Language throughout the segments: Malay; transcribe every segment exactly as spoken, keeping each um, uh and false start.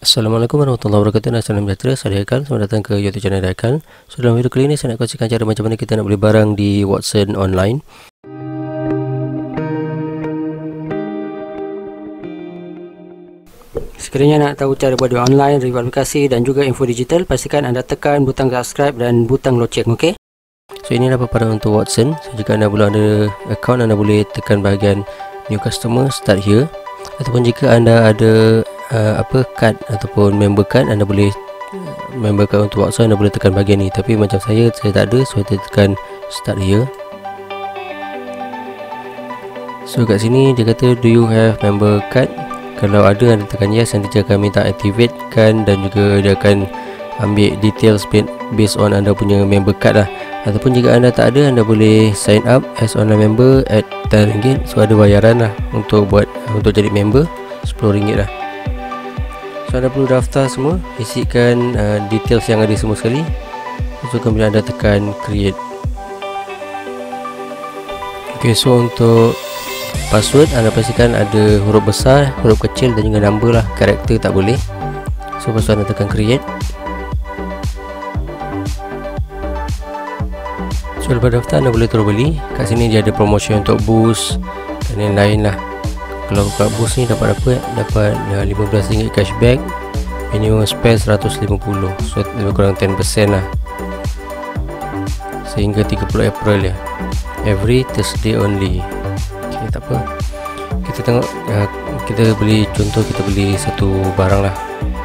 Assalamualaikum warahmatullahi wabarakatuh. Salam sejahtera, saya Haikal. Selamat datang ke YouTube channel Haikal. So, dalam video kali ini saya nak kongsikan cara macam mana kita nak beli barang di Watson online. Sekiranya nak tahu cara buat duit online, review aplikasi dan juga info digital, pastikan anda tekan butang subscribe dan butang loceng, okey? So, ini adalah paparan untuk Watson. So, jika anda belum ada account, anda boleh tekan bahagian new customer, start here. Ataupun jika anda ada uh, apa kad ataupun member card, anda boleh uh, member card untuk Watson, anda boleh tekan bahagian ni. Tapi macam saya, saya tak ada, so saya tekan start here. So kat sini dia kata do you have member card. Kalau ada, anda tekan yes, nanti dia akan minta activate kan, dan juga dia akan ambil details based on anda punya member card lah. Ataupun jika anda tak ada, anda boleh sign up as online member at ten ringgit. So ada bayaran lah untuk buat untuk jadi member, sepuluh ringgit lah. So anda perlu daftar semua, isikan uh, details yang ada semua sekali. So kemudian anda tekan create. Ok, so untuk password anda pastikan ada huruf besar, huruf kecil dan juga number lah, karakter tak boleh. So lepas tu anda tekan create. So lepas daftar, anda boleh terus beli. Kat sini dia ada promotion untuk boost dan lain-lain lah. Kalau kat boost ni dapat apa? Dapat uh, lima belas ringgit cashback, minimum spend seratus lima puluh. So lebih kurang sepuluh peratus lah, sehingga tiga puluh April ya. Every Thursday only. Okay, tak apa. Kita tengok uh, kita beli, contoh kita beli satu barang lah.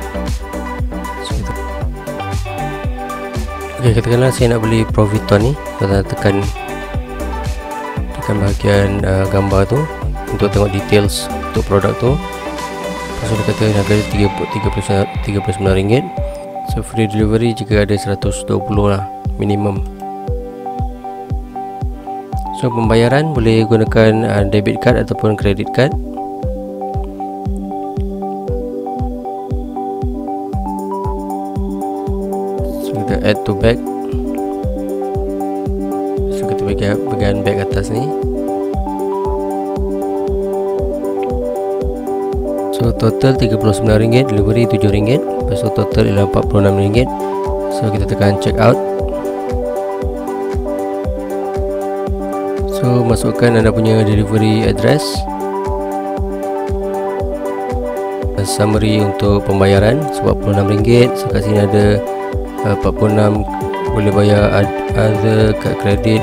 Ok, katakanlah saya nak beli Proviton ni. Kita tekan tekan bahagian uh, gambar tu untuk tengok details untuk produk tu. Lepas tu dia kata harga tiga puluh sembilan ringgit. So free delivery jika ada seratus dua puluh lah minimum. So pembayaran boleh gunakan uh, debit card ataupun credit card. Kita add to bag. So kita bagi bagian bag atas ni. So total tiga puluh sembilan ringgit, delivery tujuh ringgit. Lepas tu total ialah empat puluh enam ringgit. So kita tekan check out. So masukkan anda punya delivery address, summary untuk pembayaran empat puluh enam ringgit. So kat sini ada empat puluh enam boleh bayar other kad kredit.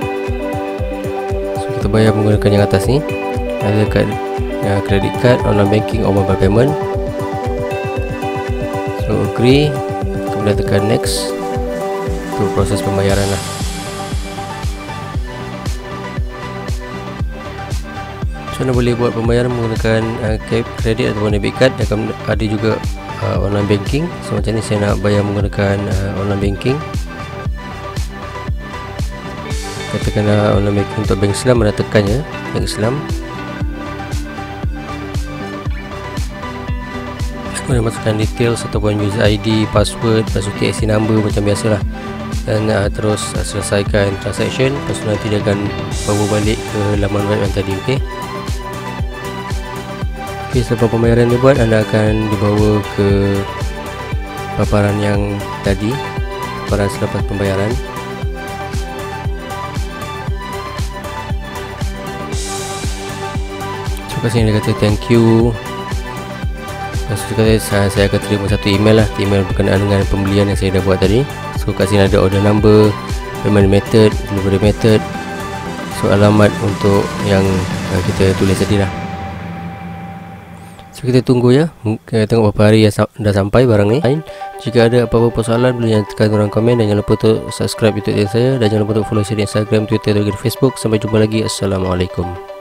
So kita bayar menggunakan yang atas ni, ada kad uh, credit card, online banking or mobile payment. So agree, kemudian tekan next untuk proses pembayaran lah. So anda boleh buat pembayaran menggunakan uh, kredit ataupun debit card. Akan ada juga Uh, online banking. So macam ni saya nak bayar menggunakan uh, online banking. Katakanlah online banking untuk bank Islam, anda tekan je bank Islam. Kemudian masukkan details ataupun user I D, password, lepas tu T X C number macam biasalah. Dan uh, terus uh, selesaikan transaction. Lepas tu nanti dia akan bawa balik ke laman web yang tadi. Ok, Okay, selepas pembayaran dibuat, anda akan dibawa ke paparan yang tadi, paparan selepas pembayaran. So kat sini dia kata thank you. Lepas tu kata saya, saya akan terima satu email lah, email berkenaan dengan pembelian yang saya dah buat tadi. So kat sini ada order number, payment method, delivery method, so alamat untuk yang uh, kita tulis tadi lah. So kita tunggu ya, kita tengok berapa hari yang dah sampai barang ni. Jika ada apa-apa persoalan, boleh tekan dalam komen. Dan jangan lupa untuk subscribe YouTube channel saya. Dan jangan lupa untuk follow saya di Instagram, Twitter dan Facebook. Sampai jumpa lagi. Assalamualaikum.